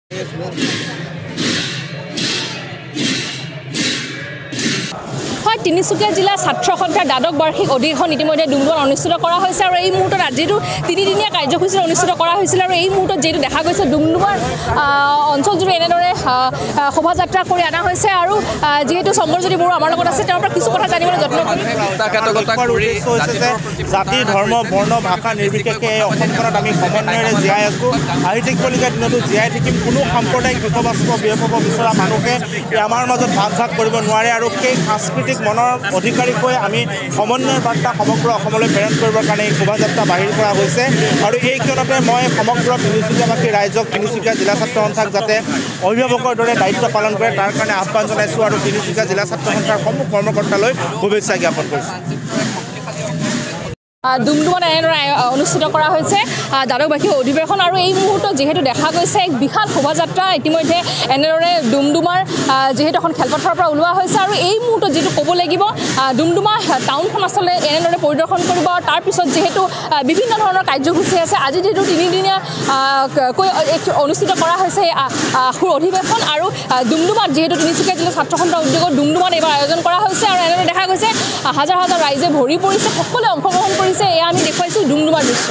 তিনিচুকীয়া জিলা ছাত্ৰ সন্থাৰ দ্বাদশ বাৰ্ষিক অধিৱেশন ইতিমধ্যে ডুমডুমাত অনুষ্ঠিত কৰা হৈছে আৰু এই মুহূৰ্তত আজিটো তিনিদিনীয়া কাৰ্যসূচী অনুষ্ঠিত কৰা হৈছিল আৰু এই মুহূৰ্তত যেটো দেখা গৈছে ডুমডুমাৰ অঞ্চলজুৰি এনেদৰে শোভাযাত্ৰা কৰি আনা হৈছে আৰু যেহেতু শংকৰজ্যোতি বড়ো আমাৰ লগত আছে তেওঁৰ পৰা কিছু কথা জানিবলৈ যত্ন কৰিম। জাতি ধৰ্ম বৰ্ণ ভাষা নিৰ্বিশেষে এই অসমখনত আমি সমন্বয়েৰে জীয়াই আছোঁ আহি থাকিবলগীয়া দিনতো জীয়াই থাকিম। কোনো সাম্প্ৰদায়িক বিষয়বস্তু বিয়পাব বিচৰা মানুহে আমাৰ মাজত ভাগ ভাগ কৰিব নোৱাৰে আৰু সেই সাংস্কৃতিক মনৰ অধিকাৰীকৈ আমি সমন্বয়ৰ বাৰ্তা সমগ্ৰ অসমলৈ প্ৰেৰণ কৰিবৰ কাৰণে এই শোভাযাত্ৰা বাহিৰ কৰা হৈছে আৰু এই ক্ষণতে মই সমগ্ৰ তিনিচুকীয়াবাসী ৰাইজক তিনিচুকীয়া জিলা ছাত্ৰ সন্থাক যাতে অভিভাৱকৰ দৰে দায়িত্ব পালন কৰে তাৰ কাৰণে আহ্বান জনাইছোঁ আৰু তিনিচুকীয়া জিলা ছাত্ৰ সন্থাৰ সমূহ কৰ্মকৰ্তালৈ শুভেচ্ছা জ্ঞাপন কৰিছোঁ। ডুমডুমাত এনেদৰে অনুষ্ঠিত কৰা হৈছে দ্বাদশ বাৰ্ষিক অধিৱেশন আৰু এই মুহূৰ্তত যিহেতু দেখা গৈছে এক বিশাল শোভাযাত্ৰা ইতিমধ্যে এনেদৰে ডুমডুমাৰ যিহেতু এখন খেলপথাৰৰ পৰা ওলোৱা হৈছে আৰু এই মুহূৰ্তত যিটো ক'ব লাগিব ডুমডুমা টাউনখন আচলতে এনেদৰে পৰিদৰ্শন কৰিব আৰু তাৰপিছত যিহেতু বিভিন্ন ধৰণৰ কাৰ্যসূচী আছে আজি যিহেতু তিনিদিনীয়া অনুষ্ঠিত কৰা হৈছে আখুৰ অধিৱেশন আৰু ডুমডুমাত যিহেতু তিনিচুকীয়া জিলা ছাত্ৰ সন্থাৰ উদ্যোগত ডুমডুমাত এইবাৰ আয়োজন কৰা হৈছে আৰু এনেদৰে দেখা গৈছে হাজাৰ হাজাৰ ৰাইজে ভৰি পৰিছে সকলোৱে অংশগ্ৰহণ কৰিছে। এয়া আমি দেখুৱাইছোঁ ডুমডুমাৰ দৃশ্য।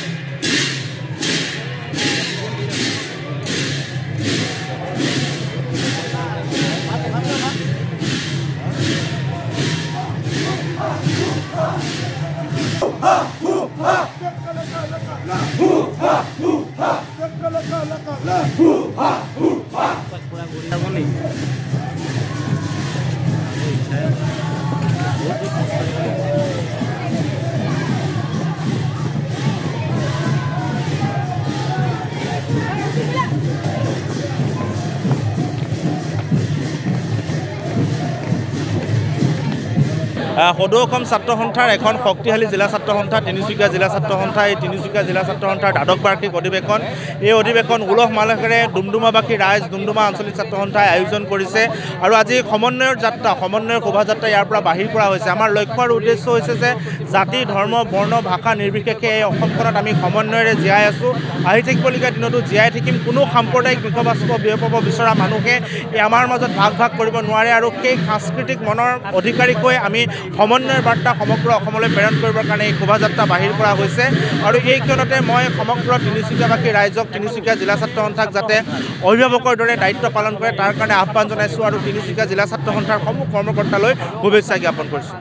সদৌ অসম ছাত্ৰ সন্থাৰ এখন শক্তিশালী জিলা ছাত্ৰ সন্থা তিনিচুকীয়া জিলা ছাত্ৰ সন্থা এই তিনিচুকীয়া জিলা ছাত্ৰ সন্থাৰ দ্বাদশ বাৰ্ষিক অধিৱেশন এই অধিৱেশন উলহ মালহেৰে ডুমডুমাবাসী ৰাইজ ডুমডুমা আঞ্চলিক ছাত্ৰ সন্থাই আয়োজন কৰিছে আৰু আজি সমন্বয়ৰ যাত্ৰা সমন্বয়ৰ শোভাযাত্ৰা ইয়াৰ পৰা বাহিৰ কৰা হৈছে। আমাৰ লক্ষ্য আৰু উদ্দেশ্য হৈছে যে জাতি ধৰ্ম বৰ্ণ ভাষা নিৰ্বিশেষে এই অসমখনত আমি সমন্বয়েৰে জীয়াই আছোঁ আহি থাকিবলগীয়া দিনতো জীয়াই থাকিম। কোনো সাম্প্ৰদায়িক বিষয়বস্তু বিয়পাব বিচৰা মানুহে আমাৰ মাজত ভাগ ভাগ কৰিব নোৱাৰে আৰু সেই সাংস্কৃতিক মনৰ অধিকাৰীকৈ আমি সমন্বয়ৰ বাৰ্তা সমগ্ৰ অসমলৈ প্ৰেৰণ কৰিবৰ কাৰণে এই শোভাযাত্ৰা বাহিৰ কৰা হৈছে আৰু এই ক্ষণতে মই সমগ্ৰ তিনিচুকীয়াবাসী ৰাইজক তিনিচুকীয়া জিলা ছাত্ৰ সন্থাক যাতে অভিভাৱকৰ দৰে দায়িত্ব পালন কৰে তাৰ কাৰণে আহ্বান জনাইছোঁ আৰু তিনিচুকীয়া জিলা ছাত্ৰ সন্থাৰ সমূহ কৰ্মকৰ্তালৈ শুভেচ্ছা জ্ঞাপন কৰিছোঁ।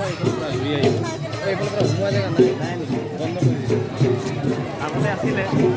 আগতে আছিলে